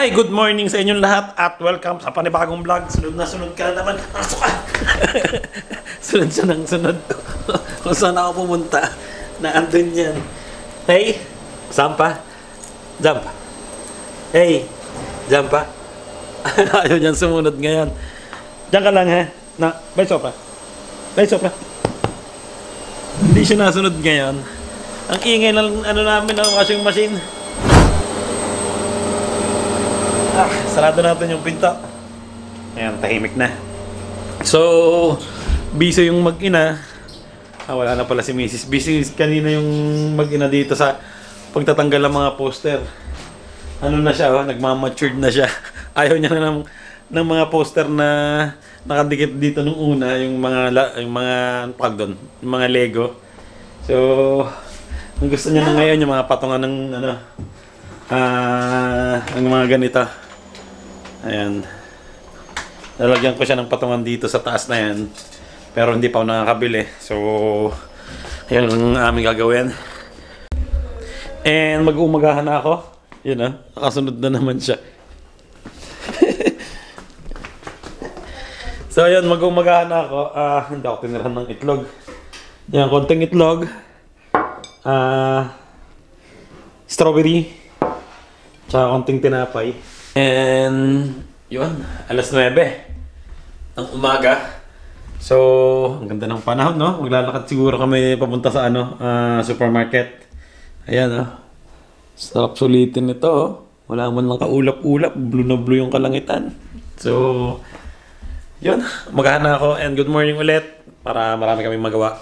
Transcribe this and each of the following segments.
Hi, good morning sa inyong lahat at welcome sa panibagong vlog. Sunod na sunod ka na naman. Pasok ka! Sunod siya ng sunod. Kung saan ako pumunta, na andun yan. Hey, Zampa. Jump. Hey, Zampa. Ayaw niyan sumunod ngayon. Diyan ka lang ha. Na, bay sopra. Bay sopra. Hindi siya nasunod ngayon. Ang ingay ng ano namin ng washing machine. Sarado natin yung pinto. Ayan, tahimik na. So, busy yung mag-ina. Wala na pala si Mrs. Busy kanina yung mag-ina dito sa pagtatanggal ng mga poster. Ano na siya, nagmamatured na siya. Ayaw niya na ng mga poster na nakadikit dito nung una, yung mga pag doon, yung mga Lego. So, ang gusto niya na ngayon yung mga patungan ng ang mga ganito. Ayan. Lalagyan ko siya ng patungan dito sa taas na yan. Pero hindi pa ako nakakabili. So, ayan ang aming gagawin. And mag-uumagahan na ako. Yun nakasunod na naman siya. So, ayan, mag-uumagahan na ako. Hindi ako tinirahan ng itlog. Yan, konting itlog. Strawberry. Tsaka konting tinapay. And yun, alas 9 ng umaga. So, ang ganda ng panahon, no? Maglalakad siguro kami papunta sa supermarket. Ayan, sarap sulitin ito, Wala man lang kaulap-ulap, blue na blue yung kalangitan. So, yun, magahan na ako and good morning ulit para marami kaming magawa.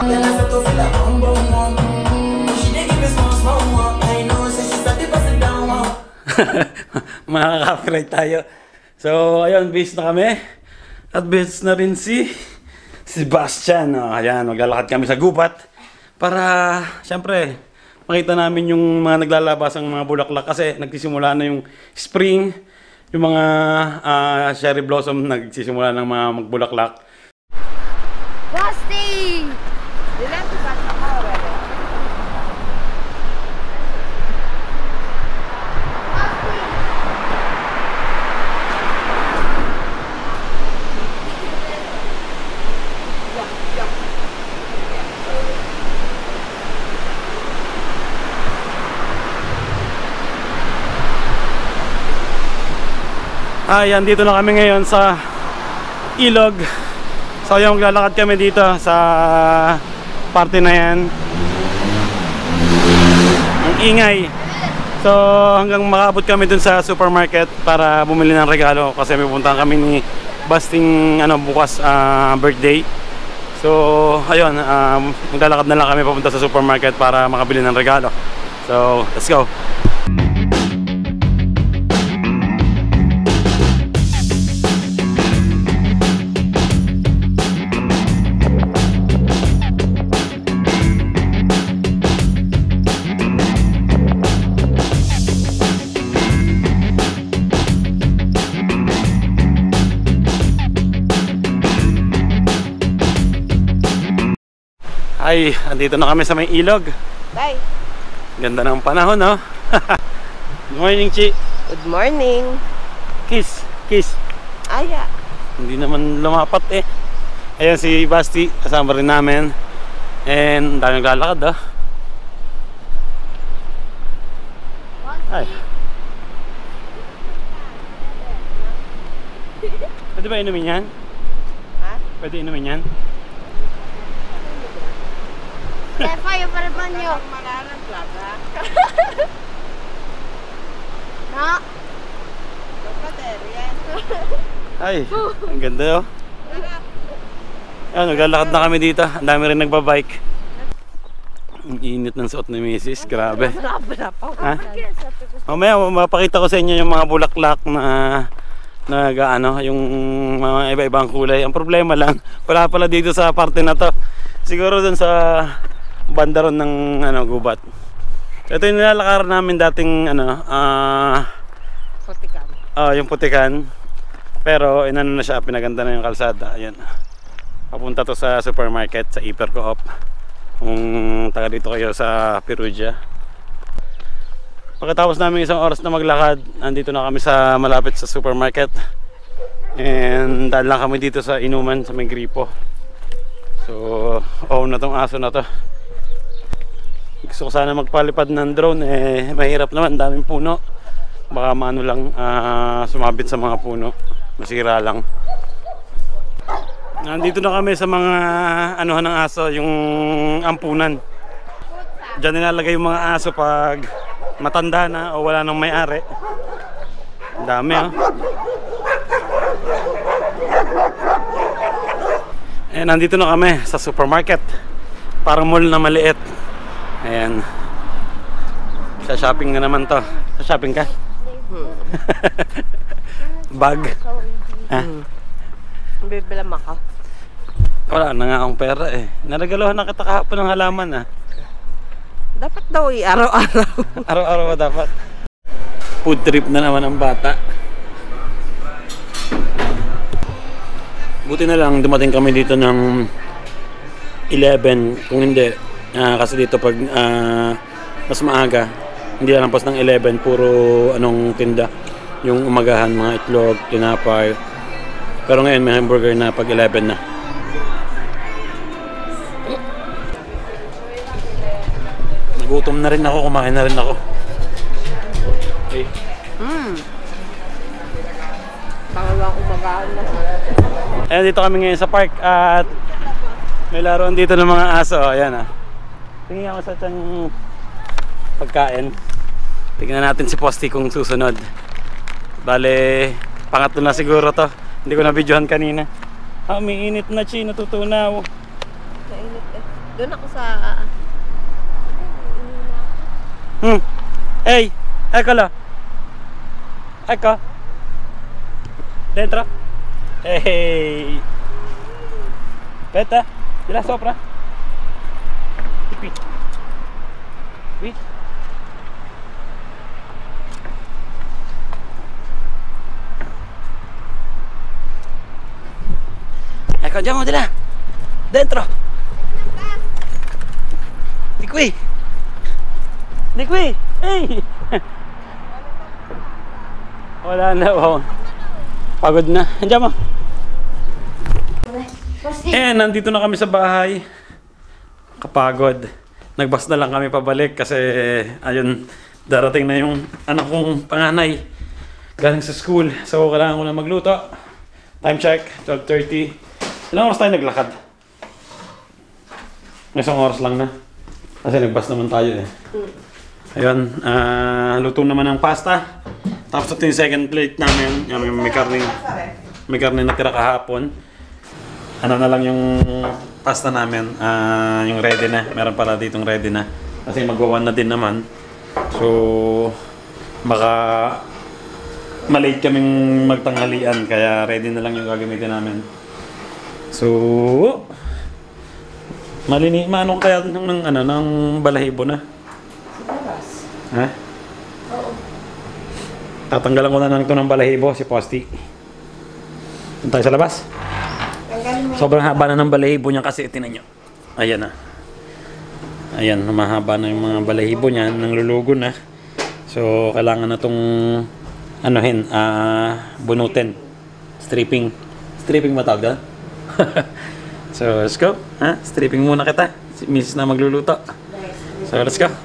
Makaka-copyright tayo. So, ayun, base na kami. At base na rin si Sebastian. Ayan, maglalakad kami sa gubat para, syempre, makita namin yung mga naglalabas ang mga bulaklak kasi nagsisimula na yung spring, yung mga cherry blossom nagsisimula ng mga magbulaklak. Basti! Ayan, dito na kami ngayon sa ilog. So yung maglalakad kami dito sa parte na yan. Ang ingay. So hanggang makaabot kami dun sa supermarket para bumili ng regalo kasi may pupuntahan kami ni Basting bukas birthday. So ayun, maglalakad na lang kami papunta sa supermarket para makabili ng regalo. So let's go. Ay, andito na kami sa may ilog. Bye. Ganda ng panahon, no? Good morning, Chi. Good morning. Kiss, kiss. Aya. Hindi naman lumapat eh. Ayan si Basti, kasama rin namin. And dami naglalakad, Ay. Pwede ba inumin yan? Ha? Pwede inumin yan? Tepa, yung parapan nyo. Malalang plaga. No? Ay, ang ganda, Ayan, naglalakad na kami dito. Ang dami rin nagbabike. Ang init ng suot ni Mrs. Grabe. Ha? Mamaya, mapakita ko sa inyo yung mga bulaklak na yung mga iba-ibang kulay. Ang problema lang, wala pala dito sa parte na to. Siguro dun sa banda ron ng gubat. Ito yung nilalakaran namin dating Putikan. Yung putikan. Pero inano na siya, pinaganda na yung kalsada. Ayan. Papunta to sa supermarket sa Hyper Co-op. Kung taga dito kayo sa Perugia. Pagkatapos namin isang oras na maglakad, andito na kami sa malapit sa supermarket. And dahil lang kami dito sa inuman sa may gripo. So, na tong aso na to. Gusto ko sana magpalipad ng drone, mahirap naman, daming puno. Baka maano lang, sumabit sa mga puno, masira lang. Nandito na kami sa mga anuhan ng aso, yung ampunan. Diyan nilalagay yung mga aso pag matanda na o wala nang may-ari. Ang dami, oh. Nandito na kami sa supermarket. Parang mall na maliit. Ayan. Sa shopping na naman to. Sa shopping ka? Bag. Ha? Bibilam ako. Wala na nga akong pera eh. Naregalohan na kita kahapon ng halaman ah. Dapat daw araw-araw. Araw-araw ba dapat? Food trip na naman ang bata. Buti na lang dumating kami dito ng 11. Kung hindi, kasi dito pag mas maaga, hindi lampas ng 11, puro anong tinda. Yung umagahan, mga itlog, tinapay. Pero ngayon may hamburger na pag 11 na. Nagutom na rin ako, kumain na rin ako. Okay. Pangalawang umagahan na. Ayan, dito kami ngayon sa park at may laruan dito ng mga aso. Ayan ah. Tingin ako sa itong pagkain. Tingnan natin si Posty kung susunod. Bale, pangatlo na siguro to. Hindi ko na videohan kanina. Umiinit na, Chi, natutunaw. Mainit eh. Doon ako sa... Hey, eccolo. Ecco. Dentro. Hey. Aspetta, di là sopra. Qui. Qui. Ecco, andiamo di là. Dentro. Di qui. Di qui. Hey. Wala na, wow. Pagod na. Andiamo. Nandito na kami sa bahay. Kapagod. Nagbas na lang kami pabalik kasi ayun, darating na yung anak kong panganay galing sa school. So kailangan ko na magluto. Time check, 12:30. Ilang oras tayo naglakad? Isang oras lang na. Kasi nagbas naman tayo eh. Ayun, luto naman ng pasta. Tapos ito yung second plate namin. May karne na tira kahapon. Ano na lang yung pasta namin, yung ready na. Meron pala ditong ready na. Kasi magwawan na din naman. So, baka malate kaming magtanghalian. Kaya ready na lang yung gagamitin namin. So, maano kaya ng balahibo na? Ha? Oo. Tatanggalan ko na lang ito ng balahibo, si Posty. Punta tayo sa labas. Sobrang haba na ng balahibo niya kasi tinan nyo. Ayan na. Ayan, mahaba na yung mga balahibo niya, nanglulugo na. So, kailangan na itong anuhin, bunutin. Stripping. Stripping matawag doon? So, let's go. Ha? Stripping muna kita. Si Mrs. na magluluto. So, let's go.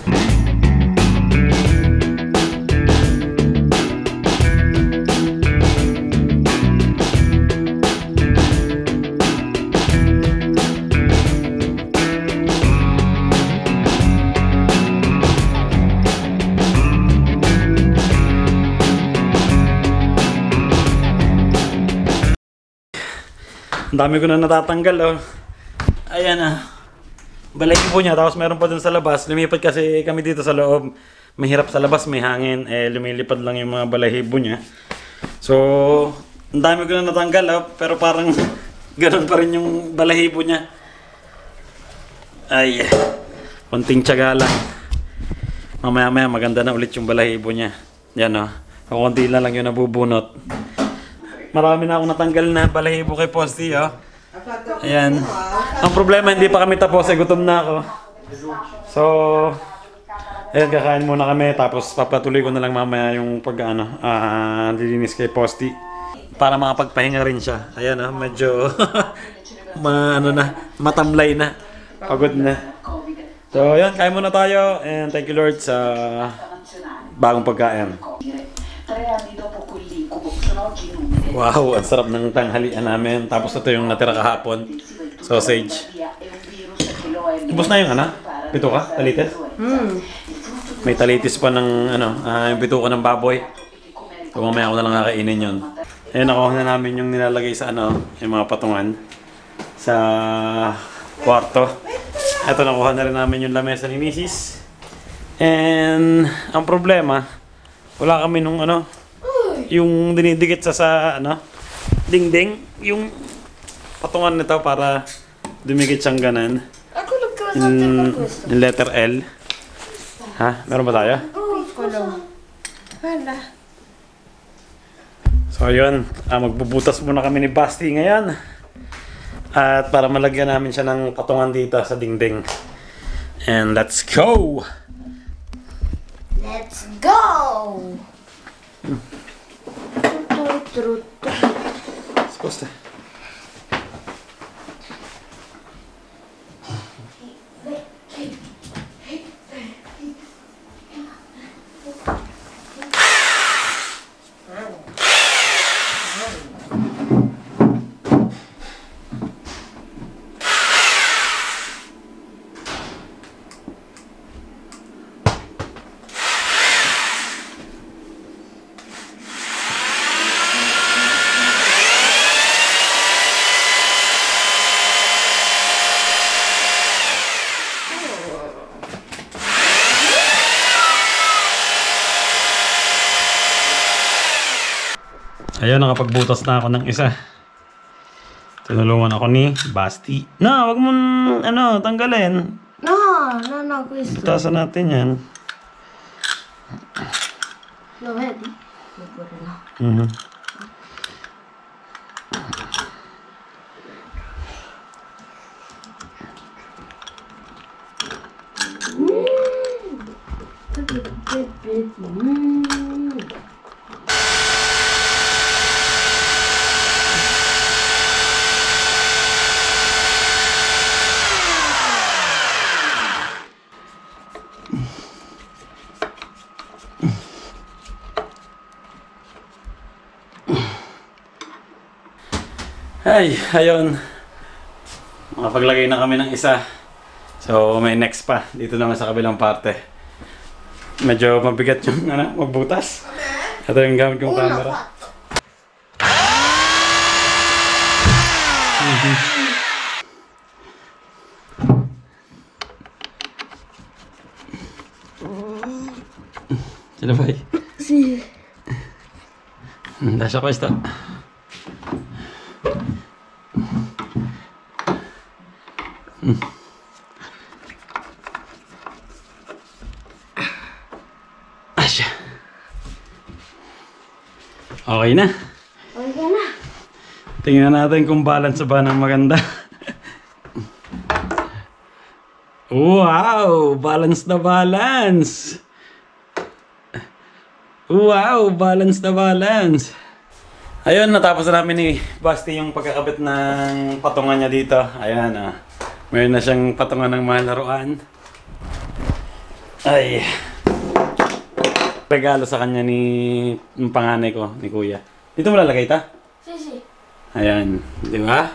Ang dami ko na natatanggal, oh. Ayan ah. Balahibo niya, tapos meron pa dun sa labas. Lumipat kasi kami dito sa loob. Mahirap sa labas, may hangin. Lumilipad lang yung mga balahibo niya. So, ang dami ko na natanggal, oh. Pero parang ganun pa rin yung balahibo niya. Ay, konting tiyaga lang. Mamaya-maya maganda na ulit yung balahibo niya. Yan, oh. Konti lang yung nabubunot. Marami na akong natanggal na balahibo kay Posty, oh. Ayan. Ang problema, hindi pa kami tapos, gutom na ako. So, Ayan, kakain muna kami. Tapos papatuloy ko na lang mamaya yung lilinis kay Posty. Para makapagpahinga rin siya. Ayan medyo matamlay na. Pagod na. So, ayan, kain muna tayo. And thank you Lord sa bagong pagkain. Wow, ang sarap ng tanghalian namin. Tapos ito yung natira kahapon. Sausage. Ubus na yung pito ka? Talitis? May talitis pa ng yung pito ka ng baboy. So mamaya ako na lang kakainin yun. Ayun, nakuha na namin yung nilalagay sa yung mga patungan sa kwarto. Ito, nakuha na rin namin yung lamesa ni Mrs. And ang problema, wala kami nung yung dinidikit sa dingding, yung patungan nito para dumikit siyang ganan. Yung letter L. Ha? Meron ba tayo? Wala. So yun, magbubutas muna kami ni Basti ngayon. At para malagyan namin siya ng patungan dito sa dingding. And let's go! Let's go! Supposed to. Ayun, nakapagbutas na ako ng isa. Tinulungan ako ni Basti. Na, wag mo tanggalin. No, gusto. Butasan natin yan. No, ready? Ay, ayun. Makapaglagay na kami ng isa. So, may next pa. Dito naman sa kabilang parte. Medyo mabigat yung magbutas. Ito yung gamit kong camera. Sila ba? Si. Lascia questo. Asya. Okay na. Okay na. Tingnan natin kung balance ba ng maganda. Wow! Balance na balance! Wow! Balance na balance! Ayun, natapos na namin ni Basti yung pagkakabit ng patungan niya dito. Ayan, mayroon na siyang patungan ng mga laruan. Ay! Regalo sa kanya ng panganay ko, ni Kuya. Dito mo lalagay ta? Si. Ayan, di ba?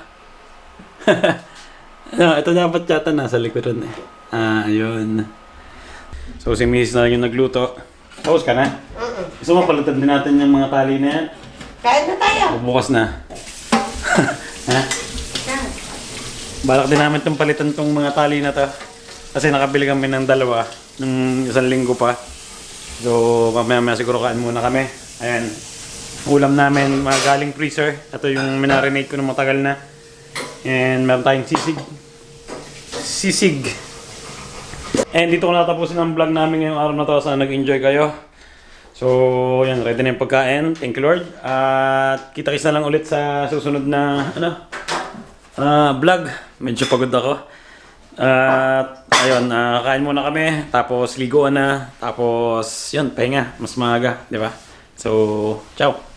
Ito dapat yata nasa likuran eh. Ayun. So si Mrs. na yung nagluto. Tapos ka na? Gusto mo palitan din natin yung mga tali na yan? Kain na tayo. Bubukas na. Ha? Balak din namin itong palitan itong mga tali na to. Kasi nakabili kami ng dalawa ng 1 linggo pa. So mamaya siguro kain muna kami. Ayan. Ulam namin mga galing freezer. Ito yung minarinate ko ng matagal na. And meron tayong sisig. And dito ko natapusin ang vlog namin ngayong araw na to. Sana nag-enjoy kayo. So yan, ready na yung pagkain. Thank you Lord. At kita-kits na lang ulit sa susunod na vlog. Medyo pagod ako. At ayun, kain muna kami, tapos liguan na, tapos yun, pahinga, mas maaga, di ba? So, ciao!